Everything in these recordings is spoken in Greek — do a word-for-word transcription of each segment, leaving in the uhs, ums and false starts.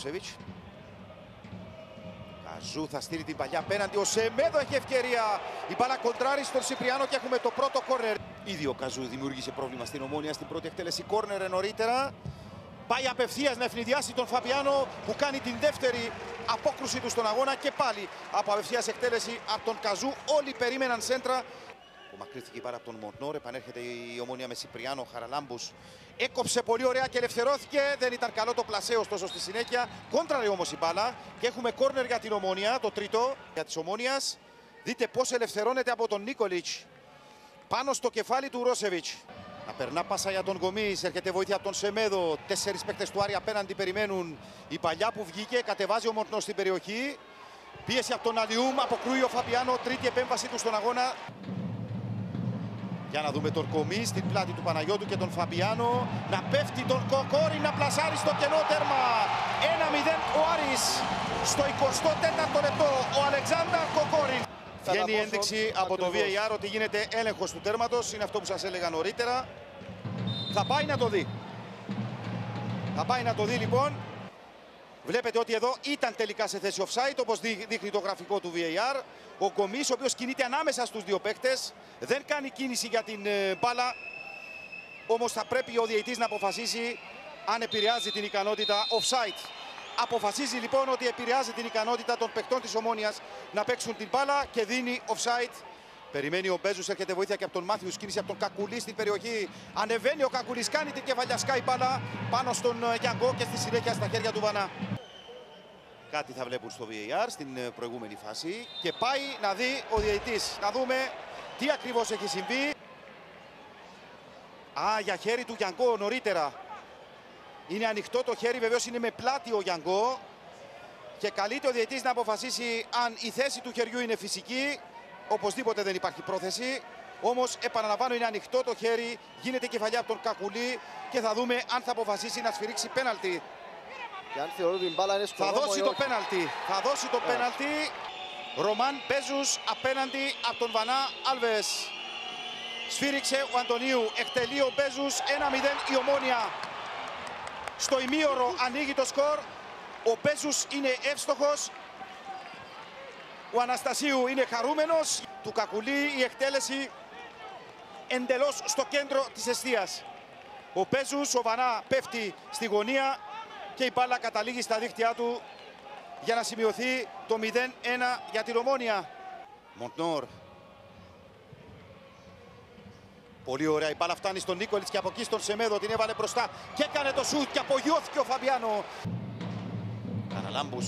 Ουρόσεβιτς. Καζού θα στείλει την παλιά απέναντι. Ο Σεμέδο έχει ευκαιρία. Η μπάλα κοντράρει στον Σιπριάνο και έχουμε το πρώτο κόρνερ. Ήδη ο Καζού δημιούργησε πρόβλημα στην Ομόνοια στην πρώτη εκτέλεση κόρνερ νωρίτερα. Πάει απευθείας να ευνηδιάσει τον Φαμπιάνο που κάνει την δεύτερη απόκρουση του στον αγώνα και πάλι από απευθείας εκτέλεση από τον Καζού. Όλοι περίμεναν σέντρα. Απομακρύνθηκε η μπάλα από τον Μοντνόρ. Επανέρχεται η Ομόνοια με Σιπριάνο. Χαραλάμπους έκοψε πολύ ωραία και ελευθερώθηκε. Δεν ήταν καλό το πλασέ ωστόσο στη συνέχεια. Κόντραρε όμως η μπάλα και έχουμε κόρνερ για την Ομόνοια. Το τρίτο για της Ομόνοιας. Δείτε πώς ελευθερώνεται από τον Νίκολιτς πάνω στο κεφάλι του Ουρόσεβιτς. Να περνά πάσα για τον Γκομής, έρχεται βοήθεια από τον Σεμέδο. Τέσσερις παίκτες του Άρη απέναντι περιμένουν. Η παλιά που βγήκε, κατεβάζει ο Μοντνόρ στην περιοχή. Πίεση από τον Αλιούμ, αποκρούει ο Φαμπιάνο, τρίτη επέμβαση του στον αγώνα. Για να δούμε τον Γκομί στην πλάτη του Παναγιώτου και τον Φαμπιάνο. Να πέφτει τον Κοκόρη, να πλασάρει στο κενό τέρμα. ένα μηδέν ο Άρης στο εικοστό τέταρτο λεπτό. Ο Αλεξάνδρ Κοκόρη. Βγαίνει η ένδειξη από το βι έι αρ ότι γίνεται έλεγχος του τέρματος. Είναι αυτό που σας έλεγα νωρίτερα. Θα πάει να το δει. Θα πάει να το δει λοιπόν. Βλέπετε ότι εδώ ήταν τελικά σε θέση offside, όπως δείχνει το γραφικό του βι έι αρ. Ο Γκομής, ο οποίος κινείται ανάμεσα στους δύο παίκτες, δεν κάνει κίνηση για την ε, μπάλα. Όμως θα πρέπει ο διαιτητής να αποφασίσει αν επηρεάζει την ικανότητα offside. Αποφασίζει λοιπόν ότι επηρεάζει την ικανότητα των παικτών της Ομόνοιας να παίξουν την μπάλα και δίνει offside. Περιμένει ο Μπέζους, έρχεται βοήθεια και από τον Μάθιους, κίνηση από τον Κακουλή στην περιοχή. Ανεβαίνει ο Κακουλής, κάνει την κεφαλιασκά η μπάλα πάνω στον Γιάνγκο και στη συνέχεια στα χέρια του Βανά. Κάτι θα βλέπουν στο βι έι αρ στην προηγούμενη φάση και πάει να δει ο διαιτητής. Να δούμε τι ακριβώς έχει συμβεί. Α, για χέρι του Γιάνγκο νωρίτερα. Είναι ανοιχτό το χέρι, βεβαίως είναι με πλάτη ο Γιάνγκο και καλείται ο διαιτητής να αποφασίσει αν η θέση του χεριού είναι φυσική. Οπωσδήποτε δεν υπάρχει πρόθεση. Όμως επαναλαμβάνω, είναι ανοιχτό το χέρι, γίνεται κεφαλιά από τον Κακουλή και θα δούμε αν θα αποφασίσει να σφυρίξει πέναλτι. Και αν θεωρώ την μπάλα είναι στο θα δρόμο δώσει ή το όχι. πέναλτι. Θα δώσει το yeah. πέναλτι. Ρωμάν Μπέζους απέναντι από τον Βανά Άλβες. Σφύριξε ο Αντωνίου, εκτελεί ο Μπέζους, ένα μηδέν η Ομόνοια. Στο ημίωρο ανοίγει το σκορ. Ο Μπέζους είναι εύστοχος. Ο Αναστασίου είναι χαρούμενος. Του Κακουλή η εκτέλεση εντελώς στο κέντρο της εστίας. Ο Μπέζους, ο Βανά πέφτει στη γωνία και η μπάλα καταλήγει στα δίχτυά του για να σημειωθεί το μηδέν ένα για την Ομόνοια. Μοντνόρ. Πολύ ωραία, η μπάλα φτάνει στον Νίκολιτς και από εκεί στον Σεμέδο, την έβαλε μπροστά και έκανε το σουτ και απογειώθηκε ο Φαμπιάνο. Χαραλάμπους.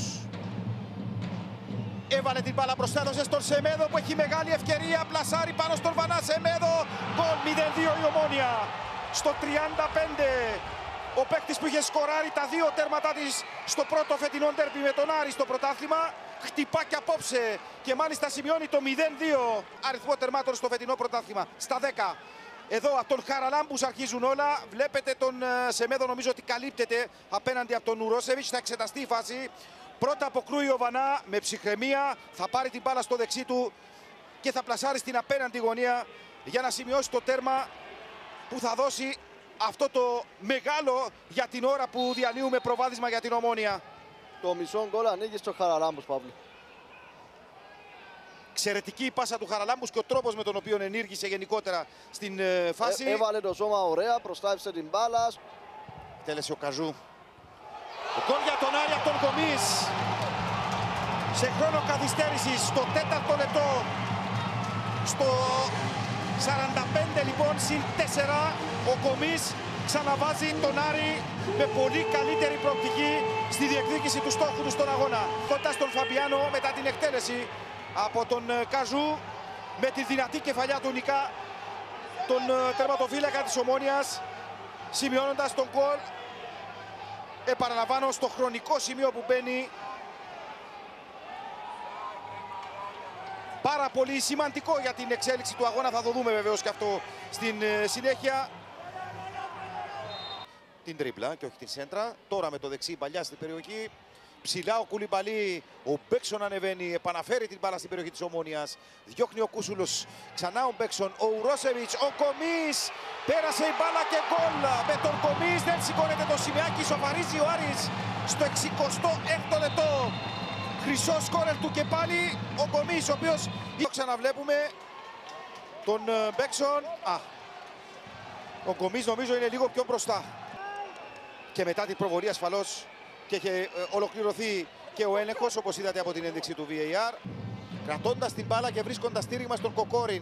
Έβαλε την μπάλα μπροστά, έδωσε στον Σεμέδο που έχει μεγάλη ευκαιρία, πλασάρει πάνω στον Βανά Σεμέδο. Γκολ μηδέν δύο η Ομόνοια. Στο τριάντα πέντε. Ο παίκτης που είχε σκοράρει τα δύο τέρματά της στο πρώτο φετινό ντέρμπι με τον Άρη στο πρωτάθλημα, χτυπά και απόψε και μάλιστα σημειώνει το μηδέν δύο αριθμό τερμάτων στο φετινό πρωτάθλημα, στα δέκα. Εδώ από τον Χαραλάμπους αρχίζουν όλα. Βλέπετε τον Σεμέδο, νομίζω ότι καλύπτεται απέναντι από τον Ουρόσεβιτς. Θα εξεταστεί η φάση. Πρώτα αποκρούει ο Βανά με ψυχραιμία. Θα πάρει την μπάλα στο δεξί του και θα πλασάρει στην απέναντι γωνία για να σημειώσει το τέρμα που θα δώσει αυτό το μεγάλο για την ώρα που διανύουμε προβάδισμα για την Ομόνοια. Το μισό γκολ ανοίγει στο Χαραλάμπους, Παύλο. Εξαιρετική η πάσα του Χαραλάμπους και ο τρόπος με τον οποίο ενήργησε γενικότερα στην ε, φάση. Ε, έβαλε το σώμα ωραία, προστάτευσε την μπάλα. Τέλεσε ο Καζού. Ο γκολ για τον Άρη από τον Γκομής. Σε χρόνο καθυστέρησης στο τέταρτο λεπτό. Στο σαράντα πέντε λοιπόν συν τέσσερα ο Γκομής ξαναβάζει τον Άρη με πολύ καλύτερη προοπτική στη διεκδίκηση του στόχου του στον αγώνα. Κοντά στον Φαμπιάνο μετά την εκτέλεση από τον Καζού με τη δυνατή κεφαλιά του Νικά τον τερματοφύλακα της Ομόνοιας, σημειώνοντας τον γκολ. Επαναλαμβάνω στο χρονικό σημείο που μπαίνει. Πάρα πολύ σημαντικό για την εξέλιξη του αγώνα, θα το δούμε βεβαίως και αυτό στην συνέχεια. Την τρίπλα και όχι την σέντρα. Τώρα με το δεξί παλιά στην περιοχή. Ψηλά ο Κουλιμπαλί, ο Μπέκσον ανεβαίνει, επαναφέρει την μπάλα στην περιοχή της Ομόνιας. Διώχνει ο Κούσουλος, ξανά ο Μπέκσον, ο Ουρόσεβιτς, ο Κομής. Πέρασε η μπάλα και γκολ. Με τον Κομής δεν σηκώνεται το σημαίακι, σοφαρίζει ο Άρης στο εξηκοστό έκτο λεπτό. Χρυσό σκόρερ του και πάλι ο Κομής, ο οποίος... Ξαναβλέπουμε τον Μπέκσον. Α, ο Κομής νομίζω είναι λίγο πιο μπροστά. Και μετά την προβολή ασφαλώς και έχει ολοκληρωθεί και ο έλεγχος, όπως είδατε από την ένδειξη του βι έι αρ. Κρατώντας την μπάλα και βρίσκοντας στήριγμα στον Κοκόριν.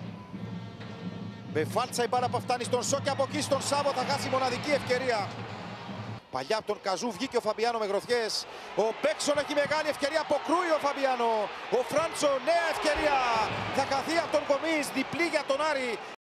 Με φάλτσα η μπάλα που φτάνει στον Σο και από εκεί στον Σάβο θα χάσει μοναδική ευκαιρία. Παλιά από τον Καζού βγήκε ο Φαμπιάνο με γροθιές. Ο Μπέκσον έχει μεγάλη ευκαιρία, αποκρούει ο Φαμπιάνο. Ο Φράντσο, νέα ευκαιρία. Θα χαθεί από τον Κομής, διπλή για τον Άρη.